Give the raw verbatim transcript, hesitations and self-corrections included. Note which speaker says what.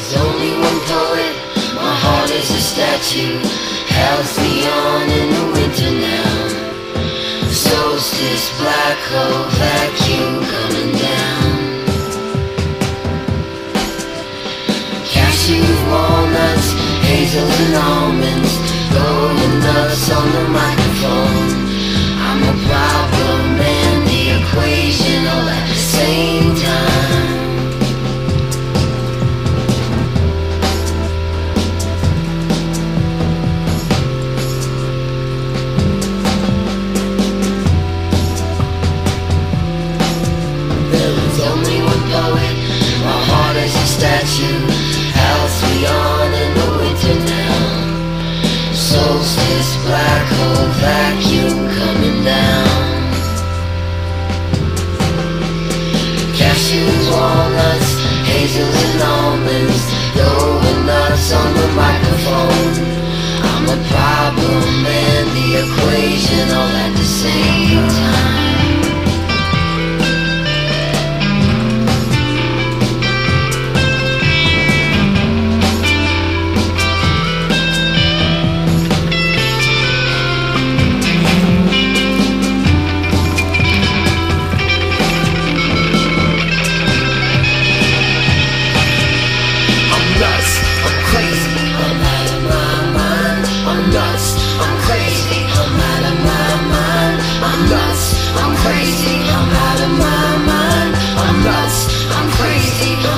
Speaker 1: There's only one poet, my heart is a statue. Halcyon in the winter now. Solstice, black hole, vacuum coming down. Cashews, walnuts, hazels and almonds, going nuts on the microphone. I'm a problem and the equation all at the same time. Only one poet, my heart is a statue. Halcyon in the winter now. Solstice, black hole, vacuum coming down. Cashews, walnuts, hazels and almonds, going nuts on the microphone. I'm a problem and the equation all at the same time. I'm crazy, I'm out of my mind. I'm nuts, I'm crazy.